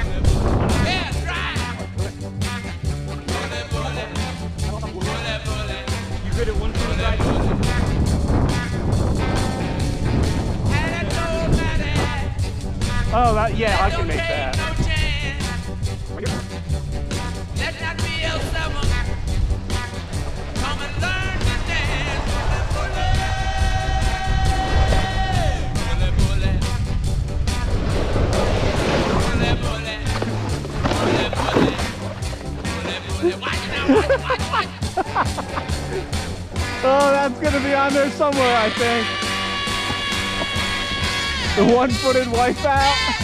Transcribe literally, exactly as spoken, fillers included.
You good at one foot right? Oh, that, yeah, I can make that. Oh, that's gonna be on there somewhere, I think. The one-footed wipeout.